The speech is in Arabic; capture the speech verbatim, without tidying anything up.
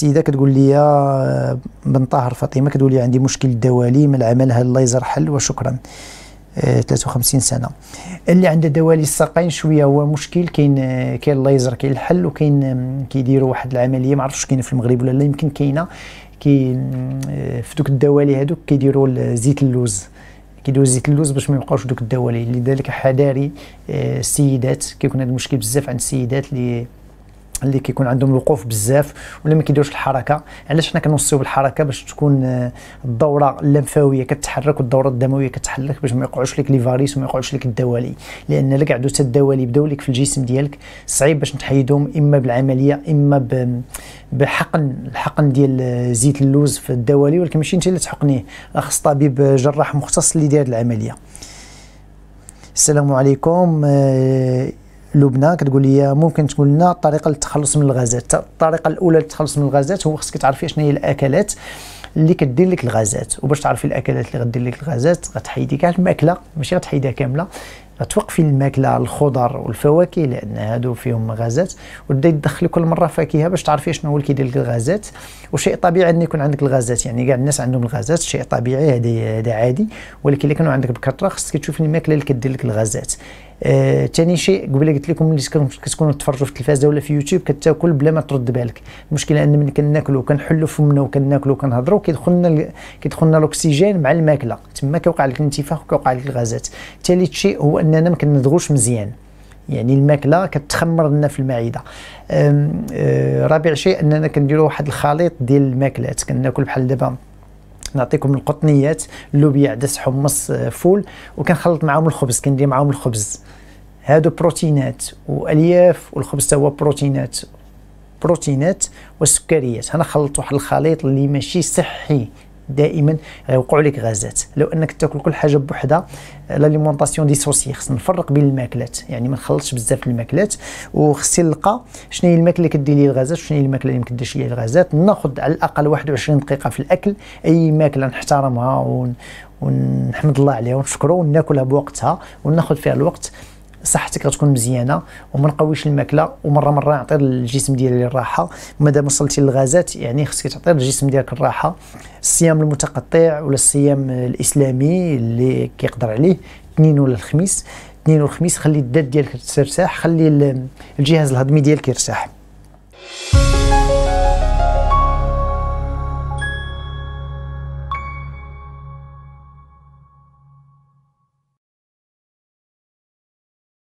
السيده كتقول لي بن طاهر فاطمه كتقول لي عندي مشكل الدوالي من العمل هذا الليزر حل وشكرا. آه ثلاثة وخمسين سنه. اللي عنده دوالي الساقين شويه هو مشكل، كاين كاين الليزر كاين الحل، وكاين كيديروا واحد العمليه ما عرفتش كاينه في المغرب ولا لا، يمكن كاينه كي في دوك الدوالي هذوك كيديروا زيت اللوز، كيديروا زيت اللوز باش ما يبقاوش دوك الدوالي. لذلك حذاري السيدات، كيكون هذا المشكل بزاف عند السيدات اللي اللي كيكون عندهم الوقوف بزاف ولا ما كيديروش الحركه. علاش حنا كنوصيو بالحركه؟ باش تكون الدوره اللمفاويه كتحرك والدوره الدمويه كتحرك باش ما يقعوش لك لي فاريس وما يقعوش لك الدوالي، لان الا قعدوا حتى الدوالي بداو لك في الجسم ديالك صعيب باش نتحيدهم، اما بالعمليه اما بحقن الحقن ديال زيت اللوز في الدوالي، ولكن ماشي انت اللي تحقنيه، خاص طبيب جراح مختص اللي داير العمليه. السلام عليكم. لبنى كتقول لي ممكن تقول لنا الطريقه للتخلص من الغازات؟ الطريقه الاولى للتخلص من الغازات هو خصك تعرفي شنو هي الاكلات اللي كدير لك الغازات، وباش تعرفي الاكلات اللي غدير لك الغازات غتحيدي كاع الماكله، ماشي غتحيدها كامله، غتوقفي الماكله الخضر والفواكه لان هادو فيهم غازات، وتبداي تدخلي كل مره فاكهه باش تعرفي شنو هو اللي كيدير لك الغازات. وشيء طبيعي ان يكون عندك الغازات، يعني كاع الناس عندهم الغازات، شيء طبيعي، هذا هذا عادي، ولكن الا كانوا عندك بكثره خصك تشوفي الماكله اللي كدير لك الغازات. ثاني آه، شيء قبيله قلت لكم ملي كتكونوا تفرجوا في التلفازه ولا في يوتيوب كتاكل بلا ما ترد بالك. المشكله ان ملي كناكلوا كنحلوا فمنا وكناكلوا وكنهضروا كيدخلنا كيدخلنا الاكسجين مع الماكله، تما كيوقع لك الانتفاخ وكيوقع لك الغازات. ثالث شيء هو اننا ما كنضغوش مزيان، يعني الماكله كتخمر لنا في المعده. آه، رابع شيء اننا كنديروا واحد الخليط ديال الماكلات، كناكل بحال دابا نعطيكم القطنيات، اللوبيا، عدس، حمص، فول، وكنخلط معاهم الخبز، كندير معاهم الخبز، هادو بروتينات والياف، والخبز تا هو بروتينات بروتينات والسكريات. انا خلطت واحد الخليط اللي ماشي صحي، دائما غيوقعوا لك غازات. لو انك تاكل كل حاجه بوحدها، لاليمونطاسيون ديسوسي، خصنا نفرق بين الماكلات، يعني ما نخلطش بزاف الماكلات، وخصني نلقى شنو هي الماكله اللي كدير لي الغازات وشنو هي الماكله اللي ما كديرش لي الغازات. ناخذ على الاقل واحد وعشرين دقيقه في الاكل، اي ماكله نحترمها ون... ونحمد الله عليها ونشكرو وناكلها بوقتها وناخذ فيها الوقت، صحتك غتكون مزيانه وما نقويش الماكله، ومره مره نعطي الجسم ديالي الراحه. مادام وصلتي للغازات يعني خصك تعطي الجسم ديالك الراحه. الصيام المتقطع ولا الصيام الاسلامي اللي كيقدر عليه اثنين ولا الخميس، اثنين والخميس خلي الذات ديالك ترتاح، خلي الجهاز الهضمي ديالك يرتاح.